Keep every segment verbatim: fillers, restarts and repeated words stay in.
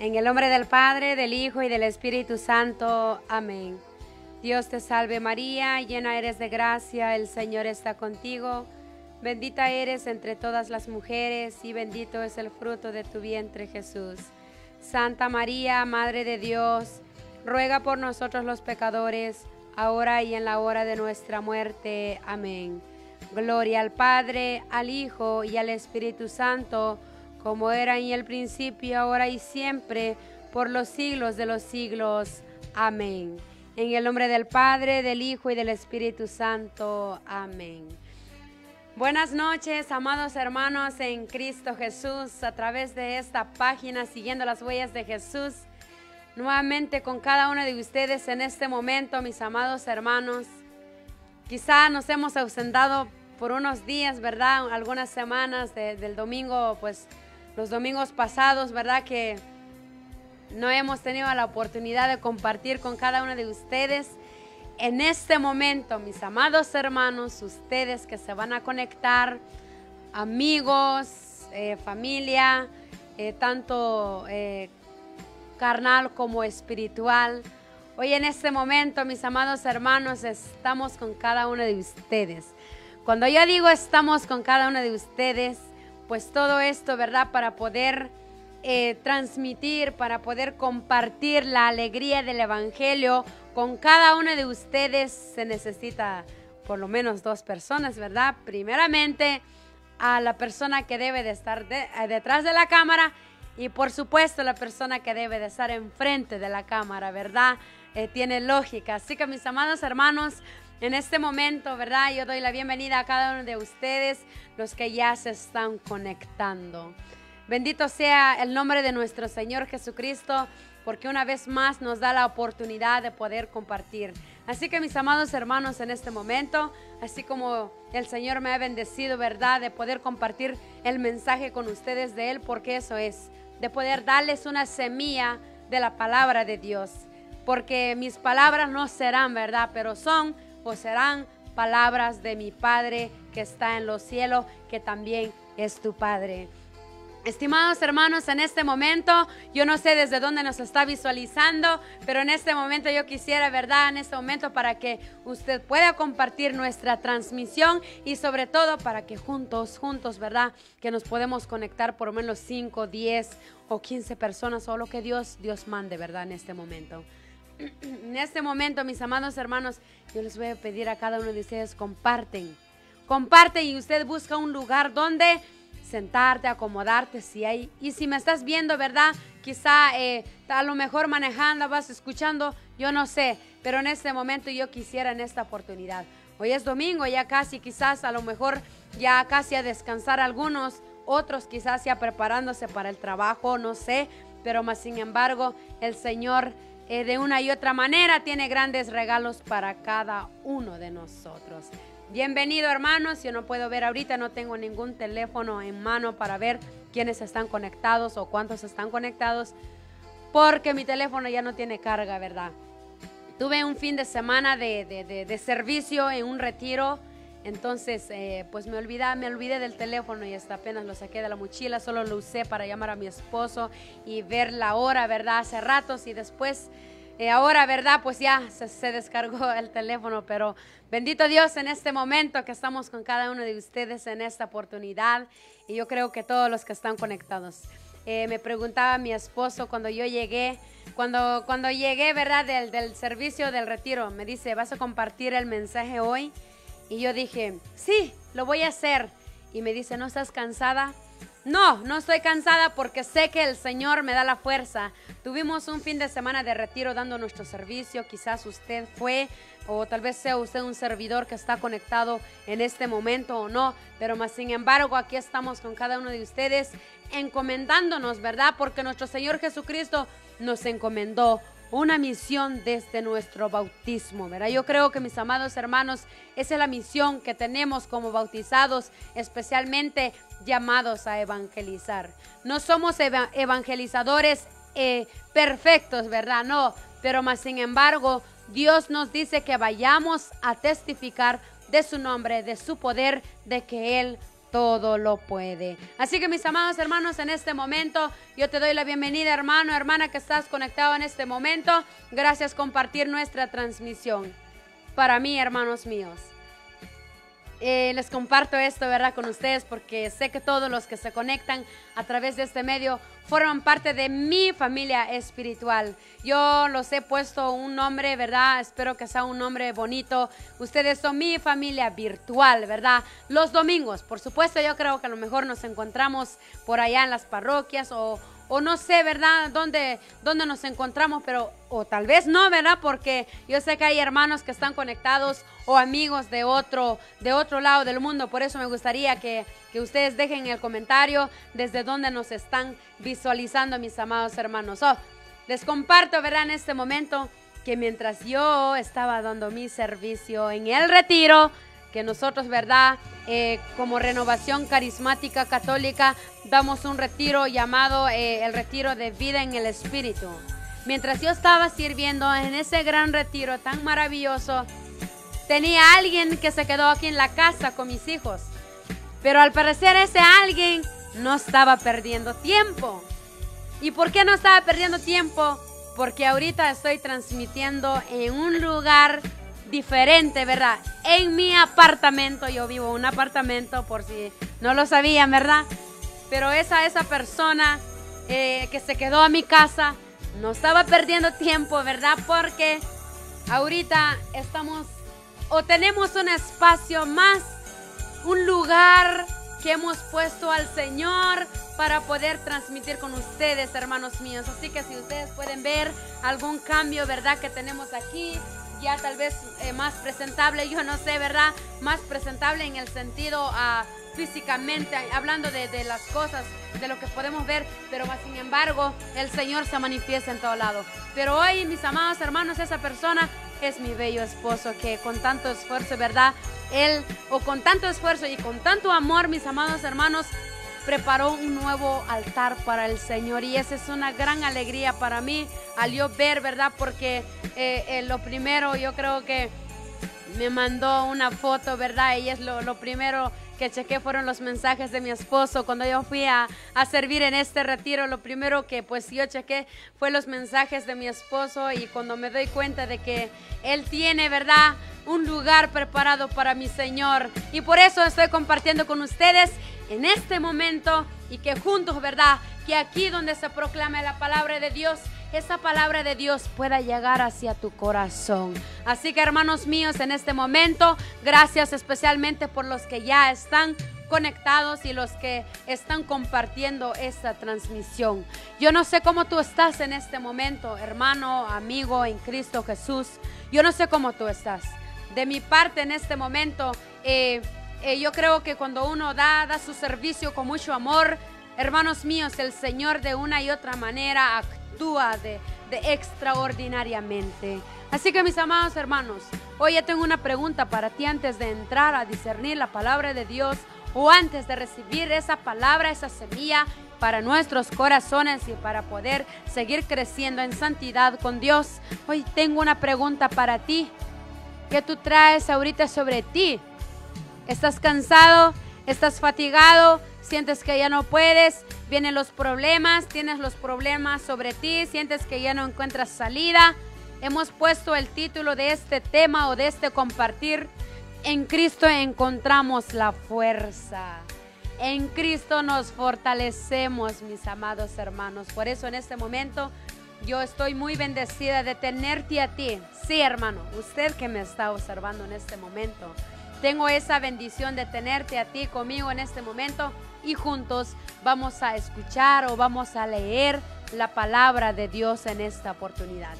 En el nombre del Padre, del Hijo y del Espíritu Santo. Amén. Dios te salve María, llena eres de gracia, el Señor está contigo. Bendita eres entre todas las mujeres y bendito es el fruto de tu vientre, Jesús. Santa María, Madre de Dios, ruega por nosotros los pecadores, ahora y en la hora de nuestra muerte. Amén. Gloria al Padre, al Hijo y al Espíritu Santo, como era en el principio, ahora y siempre, por los siglos de los siglos. Amén. En el nombre del Padre, del Hijo y del Espíritu Santo. Amén. Buenas noches, amados hermanos en Cristo Jesús, a través de esta página, siguiendo las huellas de Jesús. Nuevamente con cada uno de ustedes en este momento, mis amados hermanos. Quizá nos hemos ausentado por unos días, ¿verdad? Algunas semanas de, del domingo, pues los domingos pasados, ¿verdad? Que no hemos tenido la oportunidad de compartir con cada uno de ustedes. En este momento, mis amados hermanos, ustedes que se van a conectar, amigos, eh, familia, eh, tanto eh, carnal como espiritual. Hoy en este momento, mis amados hermanos, estamos con cada uno de ustedes. Cuando yo digo estamos con cada uno de ustedes, pues todo esto, ¿verdad? Para poder eh, transmitir, para poder compartir la alegría del Evangelio con cada uno de ustedes, se necesita por lo menos dos personas, ¿verdad? Primeramente, a la persona que debe de estar de, detrás de la cámara y por supuesto la persona que debe de estar enfrente de la cámara, ¿verdad? Eh, tiene lógica. Así que mis amados hermanos, en este momento, ¿verdad? Yo doy la bienvenida a cada uno de ustedes, los que ya se están conectando. Bendito sea el nombre de nuestro Señor Jesucristo, porque una vez más nos da la oportunidad de poder compartir. Así que mis amados hermanos, en este momento, así como el Señor me ha bendecido, ¿verdad? De poder compartir el mensaje con ustedes de Él, porque eso es, de poder darles una semilla de la palabra de Dios. Porque mis palabras no serán, ¿verdad? Pero son o serán palabras de mi Padre que está en los cielos, que también es tu Padre. Estimados hermanos, en este momento, yo no sé desde dónde nos está visualizando, pero en este momento yo quisiera, ¿verdad? En este momento para que usted pueda compartir nuestra transmisión y sobre todo para que juntos, juntos, ¿verdad? Que nos podemos conectar por lo menos cinco, diez o quince personas o lo que Dios, Dios mande, ¿verdad? En este momento. En este momento, mis amados hermanos, yo les voy a pedir a cada uno de ustedes, comparten. Comparten y usted busca un lugar donde sentarte, acomodarte, si hay. Y si me estás viendo, ¿verdad? Quizá eh, a lo mejor manejando, vas escuchando, yo no sé. Pero en este momento yo quisiera en esta oportunidad. Hoy es domingo, ya casi, quizás a lo mejor ya casi a descansar algunos. Otros quizás ya preparándose para el trabajo, no sé. Pero más sin embargo, el Señor eh, de una y otra manera tiene grandes regalos para cada uno de nosotros. Bienvenido hermanos, yo no puedo ver ahorita, no tengo ningún teléfono en mano para ver quiénes están conectados o cuántos están conectados, porque mi teléfono ya no tiene carga, ¿verdad? Tuve un fin de semana de, de, de, de servicio en un retiro, entonces eh, pues me olvidé, me olvidé del teléfono y hasta apenas lo saqué de la mochila, solo lo usé para llamar a mi esposo y ver la hora, ¿verdad? Hace ratos y después... Eh, ahora, ¿verdad? Pues ya se, se descargó el teléfono, pero bendito Dios en este momento que estamos con cada uno de ustedes en esta oportunidad y yo creo que todos los que están conectados. Eh, me preguntaba mi esposo cuando yo llegué, cuando, cuando llegué, ¿verdad? Del, del servicio del retiro, me dice, ¿vas a compartir el mensaje hoy? Y yo dije, sí, lo voy a hacer. Y me dice, ¿no estás cansada? No, no estoy cansada porque sé que el Señor me da la fuerza. Tuvimos un fin de semana de retiro dando nuestro servicio. Quizás usted fue o tal vez sea usted un servidor que está conectado en este momento o no. Pero más sin embargo, aquí estamos con cada uno de ustedes encomendándonos, ¿verdad? Porque nuestro Señor Jesucristo nos encomendó una misión desde nuestro bautismo, ¿verdad? Yo creo que mis amados hermanos, esa es la misión que tenemos como bautizados, especialmente llamados a evangelizar. No somos eva- evangelizadores eh, perfectos, ¿verdad? No, pero más sin embargo, Dios nos dice que vayamos a testificar de su nombre, de su poder, de que Él todo lo puede. Así que mis amados hermanos, en este momento yo te doy la bienvenida, hermano, hermana que estás conectado en este momento. Gracias por compartir nuestra transmisión. Para mí, hermanos míos, eh, les comparto esto, ¿verdad?, con ustedes porque sé que todos los que se conectan a través de este medio forman parte de mi familia espiritual. Yo los he puesto un nombre, ¿verdad? Espero que sea un nombre bonito. Ustedes son mi familia virtual, ¿verdad? Los domingos, por supuesto, yo creo que a lo mejor nos encontramos por allá en las parroquias o, o no sé, ¿verdad?, dónde, dónde nos encontramos, pero o tal vez no, ¿verdad? Porque yo sé que hay hermanos que están conectados o amigos de otro, de otro lado del mundo. Por eso me gustaría que, que ustedes dejen en el comentario desde dónde nos están visualizando, mis amados hermanos. Oh, les comparto, ¿verdad?, en este momento que mientras yo estaba dando mi servicio en el retiro, que nosotros, ¿verdad?, eh, como Renovación Carismática Católica, damos un retiro llamado eh, el Retiro de Vida en el Espíritu. Mientras yo estaba sirviendo en ese gran retiro tan maravilloso, tenía alguien que se quedó aquí en la casa con mis hijos. Pero al parecer ese alguien no estaba perdiendo tiempo. ¿Y por qué no estaba perdiendo tiempo? Porque ahorita estoy transmitiendo en un lugar diferente, ¿verdad? En mi apartamento. Yo vivo en un apartamento, por si no lo sabían, ¿verdad? Pero esa, esa persona eh, que se quedó a mi casa no estaba perdiendo tiempo, ¿verdad? Porque ahorita estamos o tenemos un espacio más, un lugar que hemos puesto al Señor para poder transmitir con ustedes, hermanos míos. Así que si ustedes pueden ver algún cambio, ¿verdad?, que tenemos aquí, ya tal vez eh, más presentable, yo no sé, ¿verdad?, más presentable en el sentido uh, físicamente, hablando de, de las cosas, de lo que podemos ver, pero más sin embargo, el Señor se manifiesta en todo lado. Pero hoy, mis amados hermanos, esa persona es mi bello esposo que con tanto esfuerzo, ¿verdad?, él, o con tanto esfuerzo y con tanto amor, mis amados hermanos, preparó un nuevo altar para el Señor. Y esa es una gran alegría para mí al yo ver, ¿verdad? Porque eh, eh, lo primero, yo creo que me mandó una foto, ¿verdad? Y es lo, lo primero que chequé fueron los mensajes de mi esposo. Cuando yo fui a, a servir en este retiro, lo primero que pues yo chequé fue los mensajes de mi esposo, y cuando me doy cuenta de que él tiene, ¿verdad?, un lugar preparado para mi Señor, y por eso estoy compartiendo con ustedes en este momento, y que juntos, ¿verdad?, que aquí donde se proclame la palabra de Dios, esa palabra de Dios pueda llegar hacia tu corazón. Así que, hermanos míos, en este momento, gracias especialmente por los que ya están conectados y los que están compartiendo esta transmisión. Yo no sé cómo tú estás en este momento, hermano, amigo en Cristo Jesús. Yo no sé cómo tú estás. De mi parte, en este momento, eh, eh, yo creo que cuando uno da, da su servicio con mucho amor, hermanos míos, el Señor de una y otra manera actúa de, de extraordinariamente. Así que, mis amados hermanos, hoy ya tengo una pregunta para ti antes de entrar a discernir la palabra de Dios, o antes de recibir esa palabra, esa semilla para nuestros corazones y para poder seguir creciendo en santidad con Dios. Hoy tengo una pregunta para ti. ¿Qué tú traes ahorita sobre ti? ¿Estás cansado? ¿Estás fatigado? ¿Sientes que ya no puedes? Vienen los problemas, tienes los problemas sobre ti, sientes que ya no encuentras salida. Hemos puesto el título de este tema o de este compartir: en Cristo encontramos la fuerza. En Cristo nos fortalecemos, mis amados hermanos. Por eso en este momento yo estoy muy bendecida de tenerte a ti. Sí, hermano, usted que me está observando en este momento, tengo esa bendición de tenerte a ti conmigo en este momento, y juntos vamos a escuchar o vamos a leer la palabra de Dios en esta oportunidad.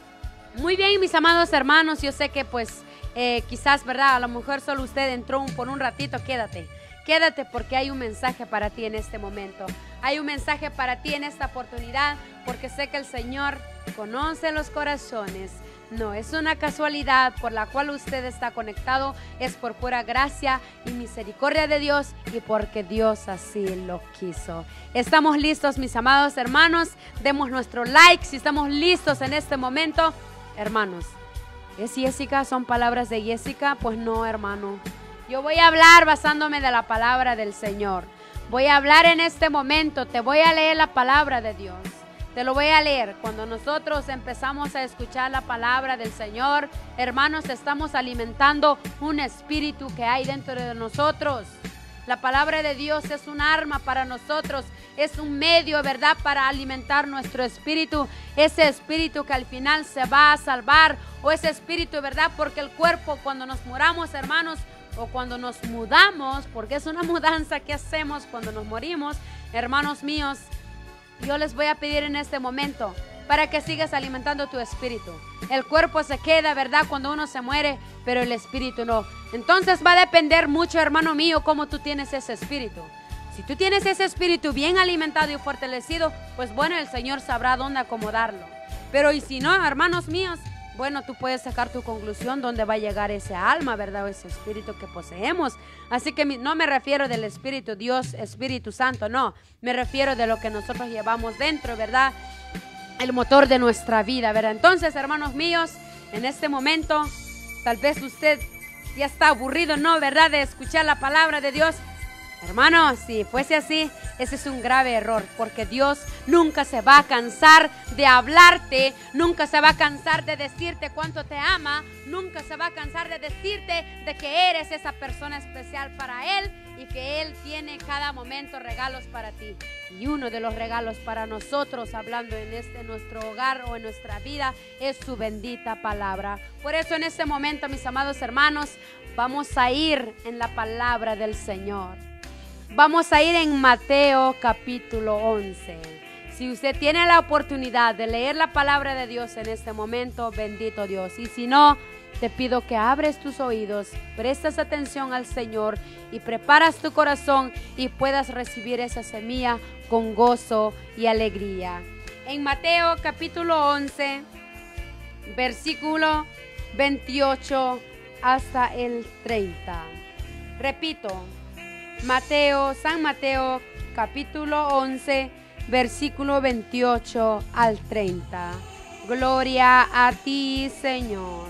Muy bien, mis amados hermanos, yo sé que pues eh, quizás, ¿verdad?, a lo mejor solo usted entró un, por un ratito. Quédate, quédate porque hay un mensaje para ti en este momento. Hay un mensaje para ti en esta oportunidad, porque sé que el Señor conoce los corazones. No es una casualidad por la cual usted está conectado, es por pura gracia y misericordia de Dios, y porque Dios así lo quiso. ¿Estamos listos, mis amados hermanos? Demos nuestro like si estamos listos en este momento. Hermanos, ¿es Jessica? ¿Son palabras de Jessica? Pues no, hermano. Yo voy a hablar basándome de la palabra del Señor. Voy a hablar en este momento, te voy a leer la palabra de Dios. Te lo voy a leer. Cuando nosotros empezamos a escuchar la palabra del Señor, hermanos, estamos alimentando un espíritu que hay dentro de nosotros. La palabra de Dios es un arma para nosotros, es un medio, ¿verdad?, para alimentar nuestro espíritu. Ese espíritu que al final se va a salvar, o ese espíritu, ¿verdad?, porque el cuerpo, cuando nos muramos, hermanos, o cuando nos mudamos, porque es una mudanza que hacemos cuando nos morimos, hermanos míos, yo les voy a pedir en este momento para que sigas alimentando tu espíritu. El cuerpo se queda, ¿verdad?, cuando uno se muere, pero el espíritu no. Entonces va a depender mucho, hermano mío, cómo tú tienes ese espíritu. Si tú tienes ese espíritu bien alimentado y fortalecido, pues bueno, el Señor sabrá dónde acomodarlo. Pero y si no, hermanos míos, bueno, tú puedes sacar tu conclusión dónde va a llegar ese alma, ¿verdad?, o ese espíritu que poseemos. Así que no me refiero del Espíritu Dios, Espíritu Santo, no. Me refiero de lo que nosotros llevamos dentro, ¿verdad?, el motor de nuestra vida, ¿verdad? Entonces, hermanos míos, en este momento, tal vez usted ya está aburrido, ¿no?, ¿verdad?, de escuchar la palabra de Dios. Hermanos, si fuese así, ese es un grave error, porque Dios nunca se va a cansar de hablarte, nunca se va a cansar de decirte cuánto te ama, nunca se va a cansar de decirte de que eres esa persona especial para Él y que Él tiene cada momento regalos para ti. Y uno de los regalos para nosotros, hablando en este nuestro hogar o en nuestra vida, es su bendita palabra. Por eso en este momento, mis amados hermanos, vamos a ir en la palabra del Señor. Vamos a ir en Mateo capítulo once. Si usted tiene la oportunidad de leer la palabra de Dios en este momento, bendito Dios. Y si no, te pido que abres tus oídos, prestes atención al Señor y preparas tu corazón y puedas recibir esa semilla con gozo y alegría. En Mateo capítulo once, versículo veintiocho hasta el treinta. Repito, Mateo, San Mateo, capítulo once, versículo veintiocho al treinta. Gloria a ti, Señor.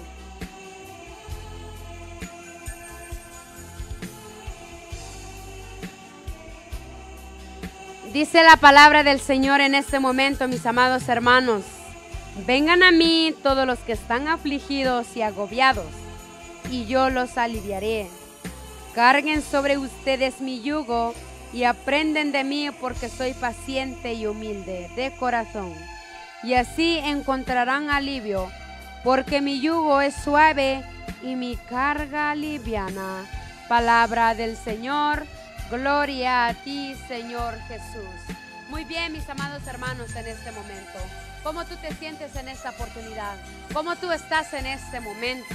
Dice la palabra del Señor en este momento, mis amados hermanos. Vengan a mí todos los que están afligidos y agobiados, y yo los aliviaré. Carguen sobre ustedes mi yugo y aprenden de mí, porque soy paciente y humilde de corazón. Y así encontrarán alivio, porque mi yugo es suave y mi carga liviana. Palabra del Señor. Gloria a ti, Señor Jesús. Muy bien, mis amados hermanos, en este momento, ¿cómo tú te sientes en esta oportunidad? ¿Cómo tú estás en este momento?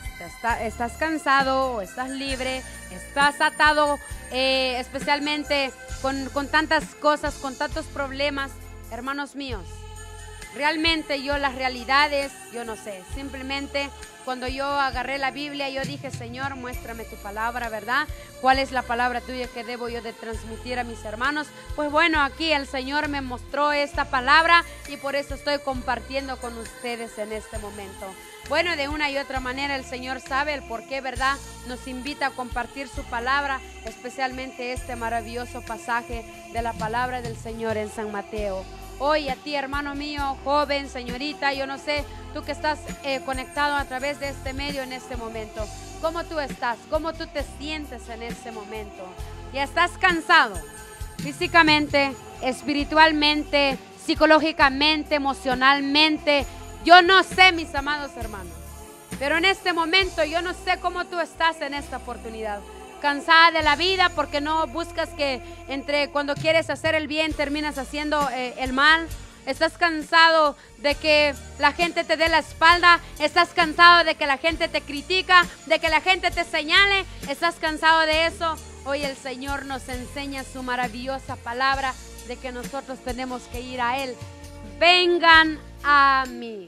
¿Estás cansado o estás libre? ¿Estás atado eh, especialmente con, con tantas cosas, con tantos problemas? Hermanos míos, realmente yo las realidades, yo no sé, simplemente cuando yo agarré la Biblia, yo dije, Señor, muéstrame tu palabra, ¿verdad? ¿Cuál es la palabra tuya que debo yo de transmitir a mis hermanos? Pues bueno, aquí el Señor me mostró esta palabra y por eso estoy compartiendo con ustedes en este momento. Bueno, de una y otra manera el Señor sabe el por qué, ¿verdad? Nos invita a compartir su palabra, especialmente este maravilloso pasaje de la palabra del Señor en San Mateo. Hoy a ti, hermano mío, joven, señorita, yo no sé, tú que estás eh, conectado a través de este medio en este momento, ¿cómo tú estás? ¿Cómo tú te sientes en este momento? ¿Ya estás cansado? Físicamente, espiritualmente, psicológicamente, emocionalmente. Yo no sé, mis amados hermanos, pero en este momento yo no sé cómo tú estás en esta oportunidad. Cansada de la vida porque no buscas que entre cuando quieres hacer el bien terminas haciendo eh, el mal. Estás cansado de que la gente te dé la espalda. Estás cansado de que la gente te critica, de que la gente te señale. Estás cansado de eso. Hoy el Señor nos enseña su maravillosa palabra de que nosotros tenemos que ir a Él. Vengan a mí.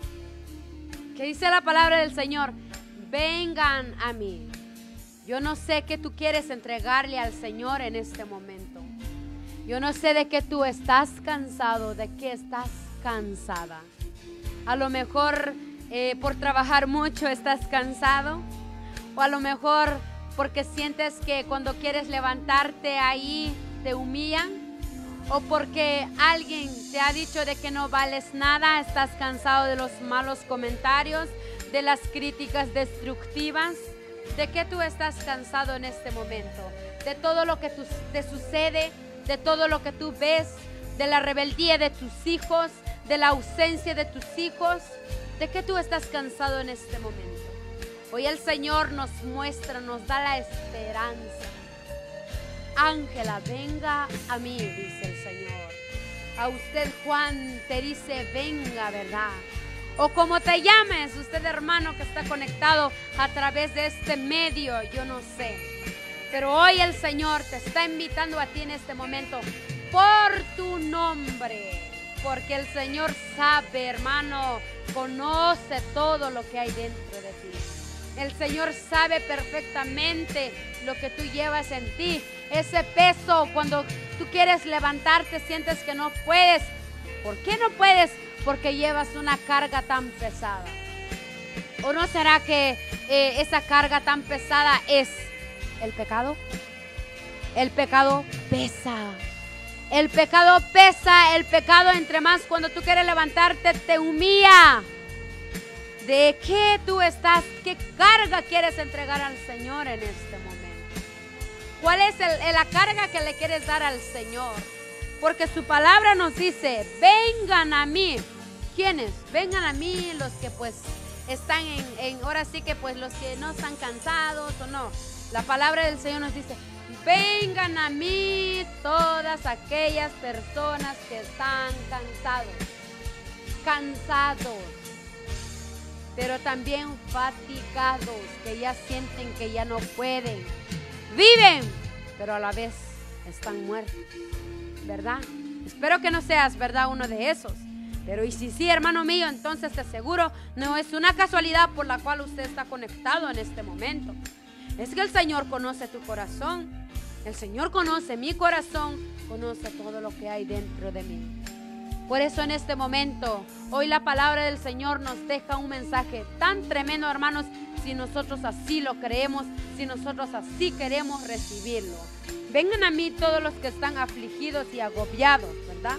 ¿Qué dice la palabra del Señor? Vengan a mí. Yo no sé qué tú quieres entregarle al Señor en este momento. Yo no sé de qué tú estás cansado, de qué estás cansada. A lo mejor eh, por trabajar mucho estás cansado. O a lo mejor porque sientes que cuando quieres levantarte ahí te humillan, o porque alguien te ha dicho de que no vales nada, estás cansado de los malos comentarios, de las críticas destructivas. ¿De qué tú estás cansado en este momento? De todo lo que tú, te sucede, de todo lo que tú ves, de la rebeldía de tus hijos, de la ausencia de tus hijos. ¿De qué tú estás cansado en este momento? Hoy el Señor nos muestra, nos da la esperanza. Ángela, venga a mí, dice el Señor. A usted, Juan, te dice, venga, ¿verdad? O como te llames, usted, hermano, que está conectado a través de este medio, yo no sé. Pero hoy el Señor te está invitando a ti en este momento por tu nombre. Porque el Señor sabe, hermano, conoce todo lo que hay dentro de ti. El Señor sabe perfectamente lo que tú llevas en ti. Ese peso, cuando tú quieres levantarte, sientes que no puedes. ¿Por qué no puedes? Porque llevas una carga tan pesada. ¿O no será que eh, esa carga tan pesada es el pecado? El pecado pesa. El pecado pesa. El pecado, entre más cuando tú quieres levantarte, te humilla. ¿De qué tú estás? ¿Qué carga quieres entregar al Señor en este momento? ¿Cuál es el, la carga que le quieres dar al Señor? Porque su palabra nos dice, vengan a mí. ¿Quiénes? Vengan a mí los que pues están en, en, ahora sí que pues los que no están cansados o no. La palabra del Señor nos dice, vengan a mí todas aquellas personas que están cansados. Cansados. Pero también fatigados, que ya sienten que ya no pueden. Viven, pero a la vez están muertos, ¿verdad? Espero que no seas, ¿verdad?, uno de esos. Pero y si sí, hermano mío, entonces te aseguro, no es una casualidad por la cual usted está conectado en este momento. Es que el Señor conoce tu corazón. El Señor conoce mi corazón, conoce todo lo que hay dentro de mí. Por eso en este momento, hoy la palabra del Señor nos deja un mensaje tan tremendo, hermanos, si nosotros así lo creemos, si nosotros así queremos recibirlo. Vengan a mí todos los que están afligidos y agobiados, ¿verdad?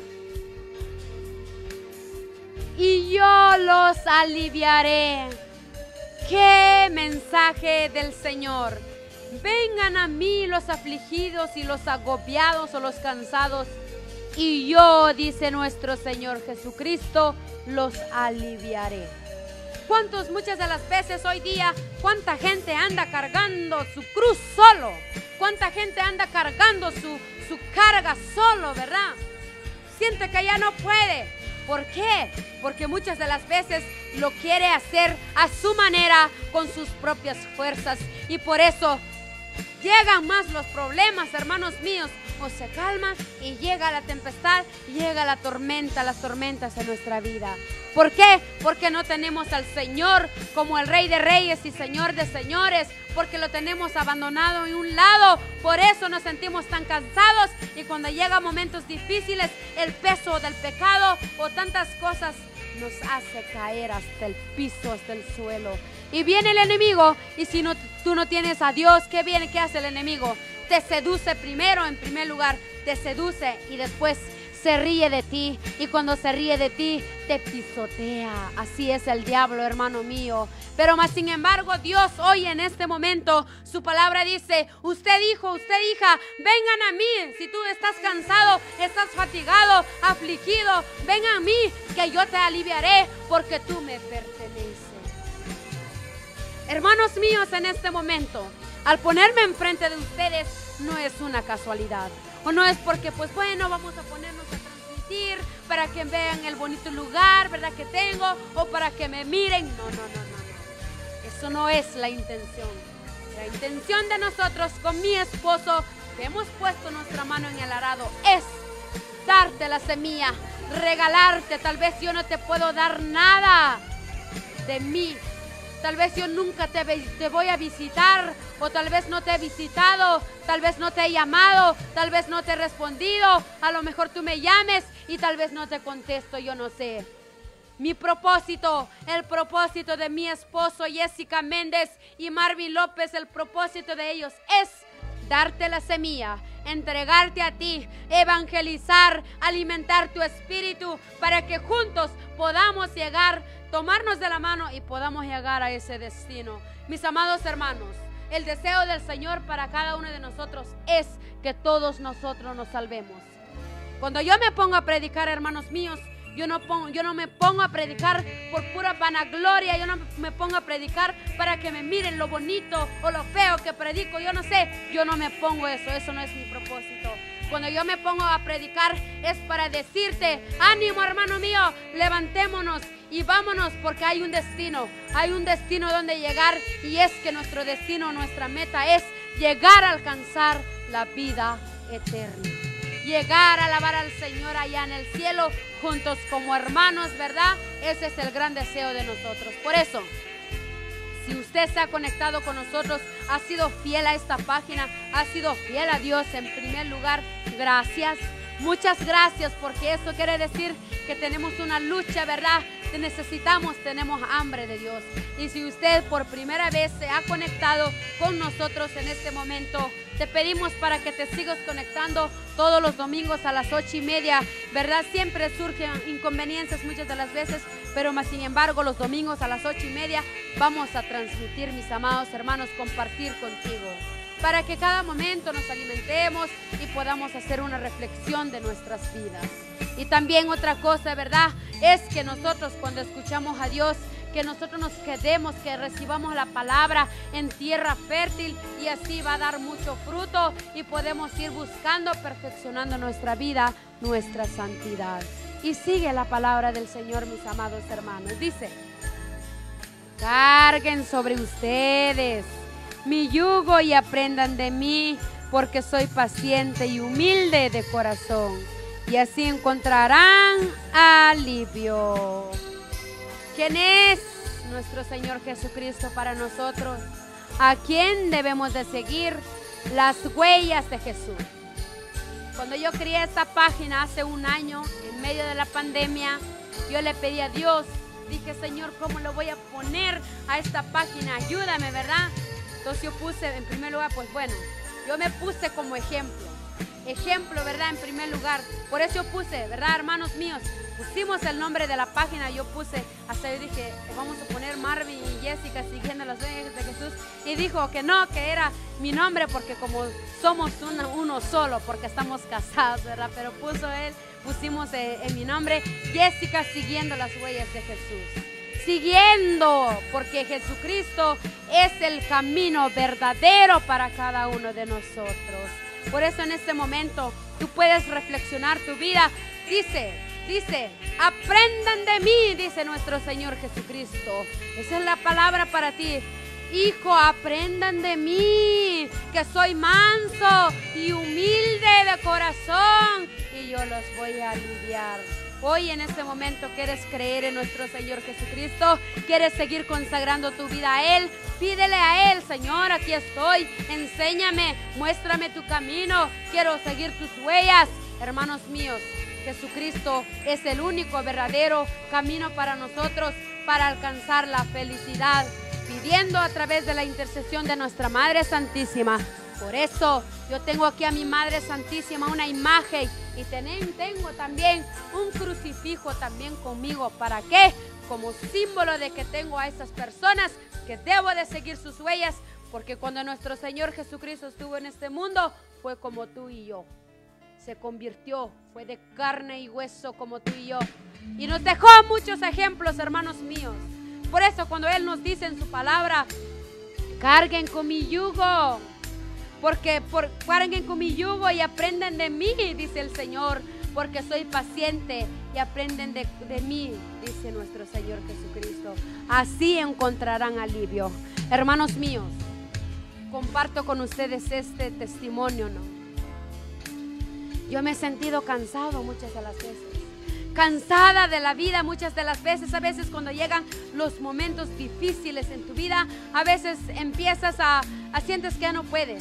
Y yo los aliviaré. ¡Qué mensaje del Señor! Vengan a mí los afligidos y los agobiados o los cansados, y yo, dice nuestro Señor Jesucristo, los aliviaré. ¿Cuántos, muchas de las veces hoy día, cuánta gente anda cargando su cruz solo? ¿Cuánta gente anda cargando su, su carga solo, verdad? Siente que ya no puede. ¿Por qué? Porque muchas de las veces lo quiere hacer a su manera, con sus propias fuerzas. Y por eso llegan más los problemas, hermanos míos. O se calma y llega la tempestad, llega la tormenta, las tormentas en nuestra vida. ¿Por qué? Porque no tenemos al Señor como el Rey de Reyes y Señor de Señores, porque lo tenemos abandonado en un lado. Por eso nos sentimos tan cansados, y cuando llegan momentos difíciles, el peso del pecado o tantas cosas nos hace caer hasta el piso, hasta el suelo. Y viene el enemigo, y si no, tú no tienes a Dios, ¿qué viene? ¿Qué hace el enemigo? Te seduce primero, en primer lugar, te seduce y después se ríe de ti. Y cuando se ríe de ti, te pisotea. Así es el diablo, hermano mío. Pero más sin embargo, Dios hoy en este momento, su palabra dice, usted hijo, usted hija, vengan a mí. Si tú estás cansado, estás fatigado, afligido, ven a mí, que yo te aliviaré, porque tú me perteneces. Hermanos míos, en este momento, al ponerme enfrente de ustedes, no es una casualidad. O no es porque, pues bueno, vamos a ponernos a transmitir para que vean el bonito lugar, ¿verdad?, que tengo, o para que me miren. No, no, no, no, no. Eso no es la intención. La intención de nosotros con mi esposo, que hemos puesto nuestra mano en el arado, es darte la semilla, regalarte. Tal vez yo no te puedo dar nada de mí. Tal vez yo nunca te, te voy a visitar, o tal vez no te he visitado, tal vez no te he llamado, tal vez no te he respondido. A lo mejor tú me llames y tal vez no te contesto, yo no sé. Mi propósito, el propósito de mi esposo Jessica Méndez y Marvin López, el propósito de ellos es darte la semilla, entregarte a ti, evangelizar, alimentar tu espíritu para que juntos podamos llegar, tomarnos de la mano y podamos llegar a ese destino. Mis amados hermanos, el deseo del Señor para cada uno de nosotros es que todos nosotros nos salvemos. Cuando yo me pongo a predicar, hermanos míos, Yo no, pongo, yo no me pongo a predicar por pura vanagloria. Yo no me pongo a predicar para que me miren lo bonito o lo feo que predico. Yo no sé, yo no me pongo eso. Eso no es mi propósito. Cuando yo me pongo a predicar es para decirte, ánimo hermano mío, levantémonos y vámonos, porque hay un destino. Hay un destino donde llegar, y es que nuestro destino, nuestra meta es llegar a alcanzar la vida eterna. Llegar a alabar al Señor allá en el cielo, juntos como hermanos, ¿verdad? Ese es el gran deseo de nosotros. Por eso, si usted se ha conectado con nosotros, ha sido fiel a esta página, ha sido fiel a Dios en primer lugar, gracias. Muchas gracias, porque eso quiere decir que tenemos una lucha, ¿verdad? Te necesitamos, tenemos hambre de Dios. Y si usted por primera vez se ha conectado con nosotros en este momento, te pedimos para que te sigas conectando todos los domingos a las ocho y media, ¿verdad? Siempre surgen inconveniencias muchas de las veces, pero más sin embargo los domingos a las ocho y media vamos a transmitir, mis amados hermanos, compartir contigo, para que cada momento nos alimentemos y podamos hacer una reflexión de nuestras vidas. Y también otra cosa, ¿verdad? Es que nosotros cuando escuchamos a Dios, que nosotros nos quedemos, que recibamos la palabra en tierra fértil, y así va a dar mucho fruto y podemos ir buscando, perfeccionando nuestra vida, nuestra santidad. Y sigue la palabra del Señor, mis amados hermanos. Dice, carguen sobre ustedes mi yugo y aprendan de mí, porque soy paciente y humilde de corazón, y así encontrarán alivio. ¿Quién es nuestro Señor Jesucristo para nosotros? ¿A quién debemos de seguir? Las huellas de Jesús. Cuando yo creé esta página hace un año, en medio de la pandemia, yo le pedí a Dios, dije, Señor, ¿cómo lo voy a poner a esta página? Ayúdame, ¿verdad? Entonces yo puse, en primer lugar, pues bueno, yo me puse como ejemplo. Ejemplo, ¿verdad? En primer lugar. Por eso yo puse, ¿verdad, hermanos míos? Pusimos el nombre de la página, yo puse, hasta yo dije, vamos a poner Marvin y Jessica siguiendo las huellas de Jesús. Y dijo que no, que era mi nombre, porque como somos una, uno solo, porque estamos casados, ¿verdad? Pero puso él, pusimos eh, en mi nombre, Jessica siguiendo las huellas de Jesús. Siguiendo, porque Jesucristo es el camino verdadero para cada uno de nosotros. Por eso en este momento tú puedes reflexionar tu vida. Dice, dice, aprendan de mí, dice nuestro Señor Jesucristo. Esa es la palabra para ti. Hijo, aprendan de mí, que soy manso y humilde de corazón, y yo los voy a aliviar. Hoy en este momento quieres creer en nuestro Señor Jesucristo, quieres seguir consagrando tu vida a Él, pídele a Él, Señor, aquí estoy, enséñame, muéstrame tu camino, quiero seguir tus huellas. Hermanos míos, Jesucristo es el único verdadero camino para nosotros, para alcanzar la felicidad, pidiendo a través de la intercesión de nuestra Madre Santísima. Por eso yo tengo aquí a mi Madre Santísima una imagen, y tengo también un crucifijo también conmigo. ¿Para qué? Como símbolo de que tengo a esas personas que debo de seguir sus huellas, porque cuando nuestro Señor Jesucristo estuvo en este mundo fue como tú y yo. Se convirtió, fue de carne y hueso como tú y yo, y nos dejó muchos ejemplos, hermanos míos. Por eso cuando Él nos dice en su palabra, carguen con mi yugo, porque por, carguen con mi yugo y aprendan de mí, dice el Señor, porque soy paciente, y aprenden de, de mí, dice nuestro Señor Jesucristo. Así encontrarán alivio. Hermanos míos, comparto con ustedes este testimonio, ¿no? Yo me he sentido cansado muchas de las veces, cansada de la vida muchas de las veces. A veces cuando llegan los momentos difíciles en tu vida, a veces empiezas a, a sientes que ya no puedes.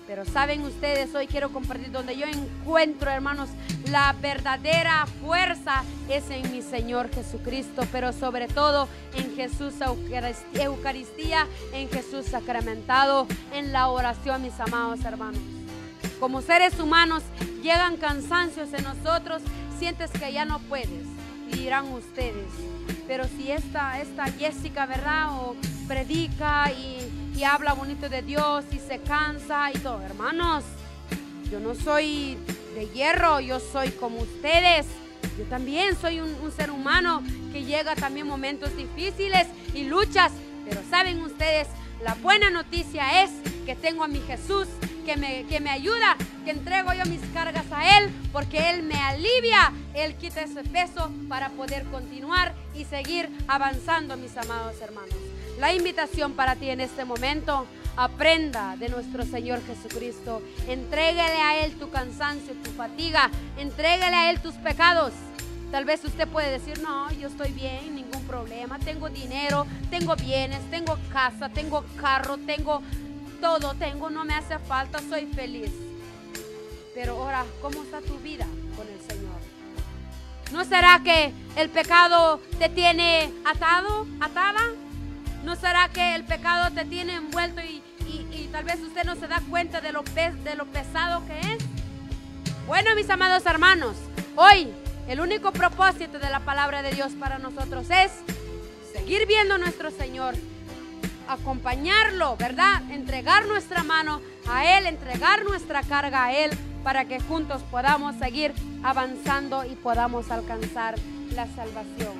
Pero saben ustedes, hoy quiero compartir donde yo encuentro, hermanos, la verdadera fuerza es en mi Señor Jesucristo, pero sobre todo en Jesús Eucaristía, en Jesús sacramentado, en la oración, mis amados hermanos. Como seres humanos llegan cansancios en nosotros, sientes que ya no puedes, y dirán ustedes, pero si esta, esta Jessica, ¿verdad? O predica y, y habla bonito de Dios y se cansa y todo. Hermanos, yo no soy de hierro, yo soy como ustedes. Yo también soy un, un ser humano que llega también momentos difíciles y luchas. Pero saben ustedes, la buena noticia es que tengo a mi Jesús que me, que me ayuda, que entrego yo mis cargas a Él, porque Él me alivia, Él quita ese peso para poder continuar y seguir avanzando, mis amados hermanos. La invitación para ti en este momento: aprenda de nuestro Señor Jesucristo, entrégale a Él tu cansancio, tu fatiga, entrégale a Él tus pecados. Tal vez usted puede decir, no, yo estoy bien, ningún problema, tengo dinero, tengo bienes, tengo casa, tengo carro, tengo todo, tengo, no me hace falta, soy feliz. Pero ahora, ¿cómo está tu vida con el Señor? ¿No será que el pecado te tiene atado, atada? ¿No será que el pecado te tiene envuelto y, y, y tal vez usted no se da cuenta de lo, pe de lo pesado que es? Bueno, mis amados hermanos, hoy el único propósito de la palabra de Dios para nosotros es seguir viendo a nuestro Señor, acompañarlo, ¿verdad? Entregar nuestra mano a Él, entregar nuestra carga a Él, para que juntos podamos seguir avanzando y podamos alcanzar la salvación.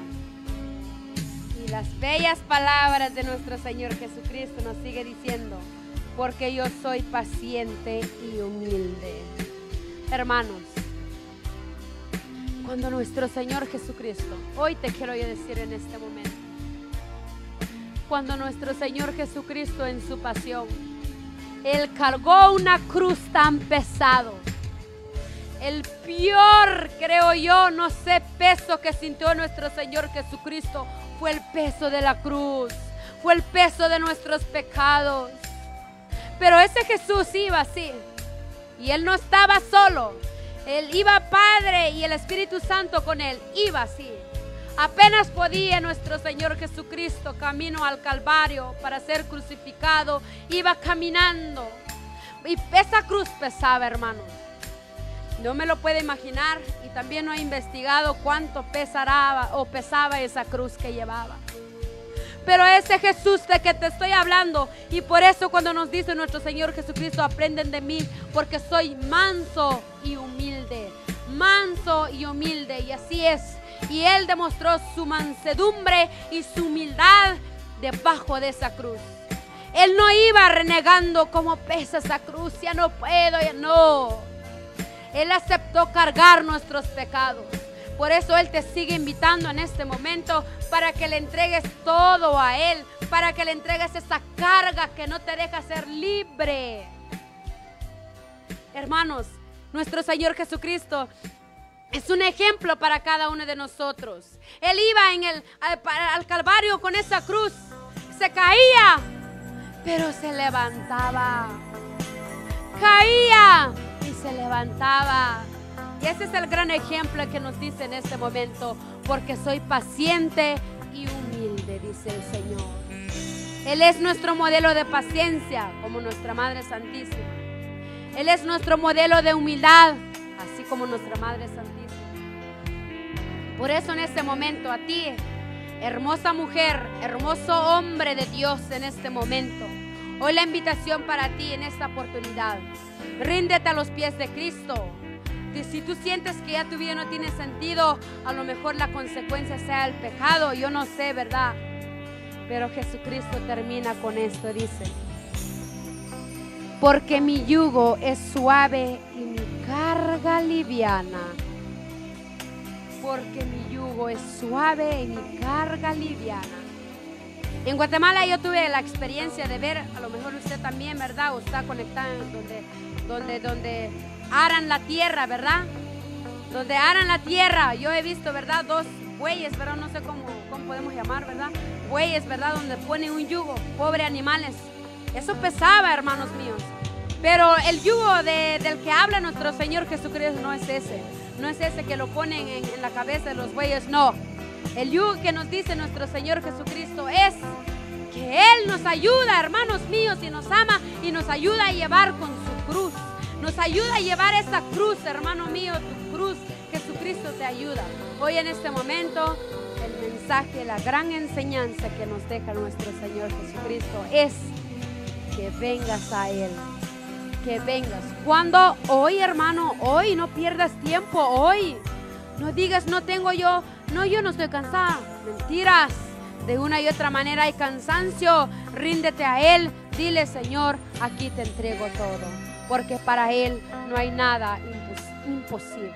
Y las bellas palabras de nuestro Señor Jesucristo nos sigue diciendo, porque yo soy paciente y humilde. Hermanos, cuando nuestro Señor Jesucristo, hoy te quiero yo decir en este momento, cuando nuestro Señor Jesucristo en su pasión, Él cargó una cruz tan pesado, el peor, creo yo, no sé, peso que sintió nuestro Señor Jesucristo fue el peso de la cruz, fue el peso de nuestros pecados. Pero ese Jesús iba así, y Él no estaba solo, Él iba Padre y el Espíritu Santo con Él, iba así. Apenas podía nuestro Señor Jesucristo camino al Calvario para ser crucificado, iba caminando, y esa cruz pesaba, hermanos. No me lo puedo imaginar, y también no he investigado cuánto pesará o pesaba esa cruz que llevaba. Pero ese Jesús de que te estoy hablando, y por eso cuando nos dice nuestro Señor Jesucristo, aprenden de mí, porque soy manso y humilde, manso y humilde, y así es. Y Él demostró su mansedumbre y su humildad debajo de esa cruz. Él no iba renegando como pesa esa cruz, ya no puedo, ya no. Él aceptó cargar nuestros pecados. Por eso Él te sigue invitando en este momento para que le entregues todo a Él, para que le entregues esa carga que no te deja ser libre. Hermanos, nuestro Señor Jesucristo es un ejemplo para cada uno de nosotros. Él iba en el, al, al Calvario con esa cruz, se caía, pero se levantaba. Caía y se levantaba. Y ese es el gran ejemplo que nos dice en este momento, porque soy paciente y humilde, dice el Señor. Él es nuestro modelo de paciencia, como nuestra Madre Santísima. Él es nuestro modelo de humildad, así como nuestra Madre Santísima. Por eso en este momento a ti, hermosa mujer, hermoso hombre de Dios en este momento, hoy la invitación para ti en esta oportunidad, ríndete a los pies de Cristo. Si tú sientes que ya tu vida no tiene sentido, a lo mejor la consecuencia sea el pecado, yo no sé, ¿verdad? Pero Jesucristo termina con esto, dice: porque mi yugo es suave y mi carga liviana. Porque mi yugo es suave y mi carga liviana. En Guatemala yo tuve la experiencia de ver, a lo mejor usted también, ¿verdad? O está conectado donde, donde, donde aran la tierra, ¿verdad? Donde aran la tierra. Yo he visto, ¿verdad? Dos bueyes, ¿verdad? No sé cómo, cómo podemos llamar, ¿verdad? Bueyes, ¿verdad? Donde ponen un yugo, pobres animales. Eso pesaba, hermanos míos. Pero el yugo de, del que habla nuestro Señor Jesucristo no es ese. No es ese que lo ponen en, en la cabeza de los bueyes, no. El yugo que nos dice nuestro Señor Jesucristo es que Él nos ayuda, hermanos míos, y nos ama y nos ayuda a llevar con su cruz. Nos ayuda a llevar esa cruz, hermano mío, tu cruz. Jesucristo te ayuda. Hoy en este momento, el mensaje, la gran enseñanza que nos deja nuestro Señor Jesucristo es que vengas a Él. Que vengas. Cuando hoy, hermano, hoy no pierdas tiempo, hoy. No digas, no tengo yo, no, yo no estoy cansada. Mentiras. De una y otra manera hay cansancio. Ríndete a Él. Dile, Señor, aquí te entrego todo. Porque para Él no hay nada impos- imposible.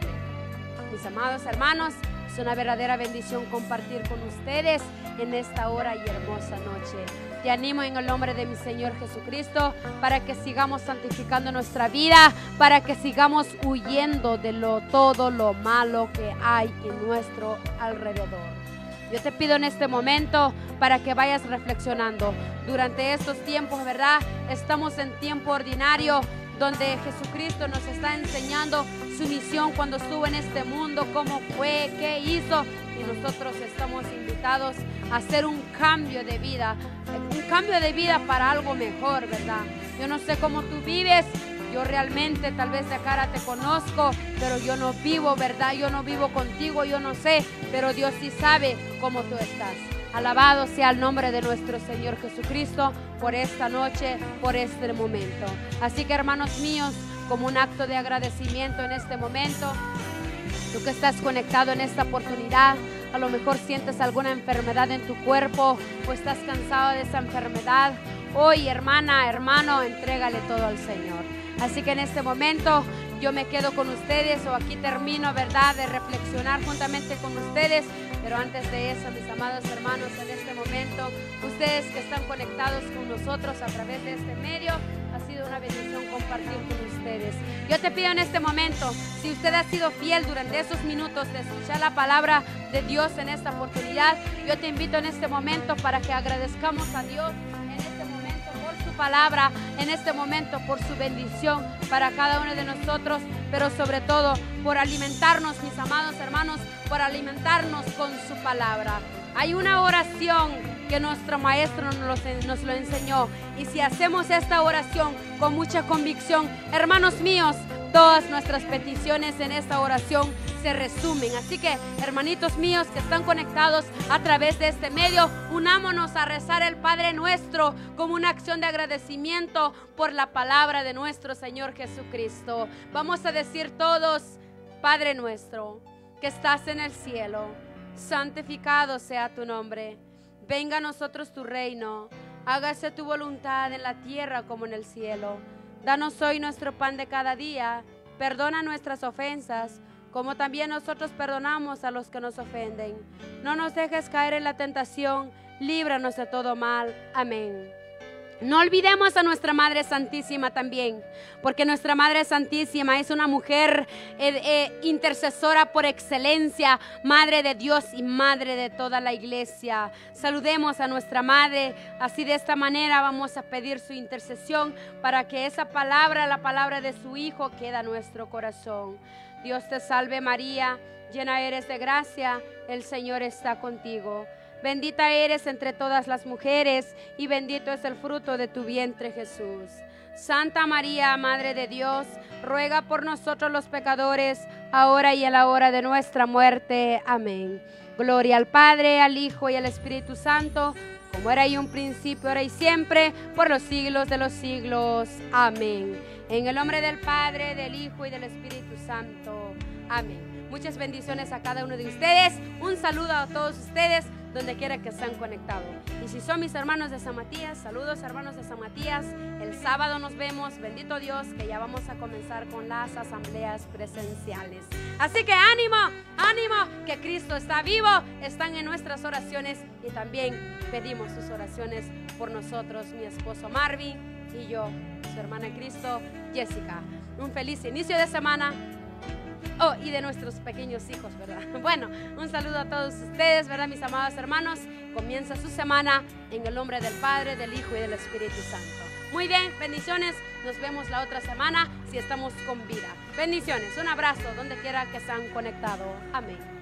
Mis amados hermanos, es una verdadera bendición compartir con ustedes en esta hora y hermosa noche. Te animo en el nombre de mi Señor Jesucristo para que sigamos santificando nuestra vida, para que sigamos huyendo de lo, todo lo malo que hay en nuestro alrededor. Yo te pido en este momento para que vayas reflexionando. Durante estos tiempos, ¿verdad? Estamos en tiempo ordinario, donde Jesucristo nos está enseñando su misión cuando estuvo en este mundo, cómo fue, qué hizo, y nosotros estamos invitados a hacer un cambio de vida, un cambio de vida para algo mejor, ¿verdad? Yo no sé cómo tú vives, yo realmente tal vez de cara te conozco, pero yo no vivo, ¿verdad? Yo no vivo contigo, yo no sé, pero Dios sí sabe cómo tú estás. Alabado sea el nombre de nuestro Señor Jesucristo por esta noche, por este momento. Así que, hermanos míos, como un acto de agradecimiento en este momento, tú que estás conectado en esta oportunidad, a lo mejor sientes alguna enfermedad en tu cuerpo o estás cansado de esa enfermedad. Hoy, hermana, hermano, entrégale todo al Señor. Así que en este momento yo me quedo con ustedes, o aquí termino, ¿verdad?, de reflexionar juntamente con ustedes. Pero antes de eso, mis amados hermanos, en este momento, ustedes que están conectados con nosotros a través de este medio, ha sido una bendición compartir con ustedes. Yo te pido en este momento, si usted ha sido fiel durante esos minutos de escuchar la palabra de Dios en esta oportunidad, yo te invito en este momento para que agradezcamos a Dios en este momento por su palabra, en este momento por su bendición para cada uno de nosotros, pero sobre todo por alimentarnos, mis amados hermanos, por alimentarnos con su palabra. Hay una oración que nuestro maestro nos lo, nos lo enseñó, y si hacemos esta oración con mucha convicción, hermanos míos, todas nuestras peticiones en esta oración se resumen. Así que, hermanitos míos que están conectados a través de este medio, unámonos a rezar el Padre Nuestro como una acción de agradecimiento por la palabra de nuestro Señor Jesucristo. Vamos a decir todos: Padre nuestro que estás en el cielo, santificado sea tu nombre. Venga a nosotros tu reino. Hágase tu voluntad en la tierra como en el cielo. Danos hoy nuestro pan de cada día. Perdona nuestras ofensas, como también nosotros perdonamos a los que nos ofenden. No nos dejes caer en la tentación. Líbranos de todo mal. Amén. No olvidemos a nuestra Madre Santísima también, porque nuestra Madre Santísima es una mujer eh, eh, intercesora por excelencia, Madre de Dios y Madre de toda la iglesia. Saludemos a nuestra Madre, así de esta manera vamos a pedir su intercesión para que esa palabra, la palabra de su Hijo, quede en nuestro corazón. Dios te salve María, llena eres de gracia, el Señor está contigo. Bendita eres entre todas las mujeres, y bendito es el fruto de tu vientre, Jesús. Santa María, Madre de Dios, ruega por nosotros los pecadores, ahora y en la hora de nuestra muerte. Amén. Gloria al Padre, al Hijo y al Espíritu Santo, como era y un principio, ahora y siempre, por los siglos de los siglos. Amén. En el nombre del Padre, del Hijo y del Espíritu Santo. Amén. Muchas bendiciones a cada uno de ustedes. Un saludo a todos ustedes, donde quiera que estén conectados. Y si son mis hermanos de San Matías, saludos hermanos de San Matías. El sábado nos vemos, bendito Dios, que ya vamos a comenzar con las asambleas presenciales. Así que ánimo, ánimo, que Cristo está vivo, están en nuestras oraciones, y también pedimos sus oraciones por nosotros, mi esposo Marvin y yo, su hermana en Cristo, Jessica. Un feliz inicio de semana. Oh, y de nuestros pequeños hijos, ¿verdad? Bueno, un saludo a todos ustedes, ¿verdad, mis amados hermanos? Comienza su semana en el nombre del Padre, del Hijo y del Espíritu Santo. Muy bien, bendiciones. Nos vemos la otra semana si estamos con vida. Bendiciones, un abrazo donde quiera que se han conectado. Amén.